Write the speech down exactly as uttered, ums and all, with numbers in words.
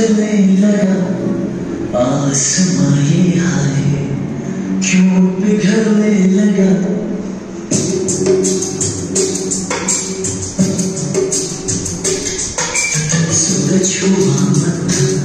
पिघलने लगा आसमां ये हाय क्यों पिघलने लगा। सूरज हुआ मत्था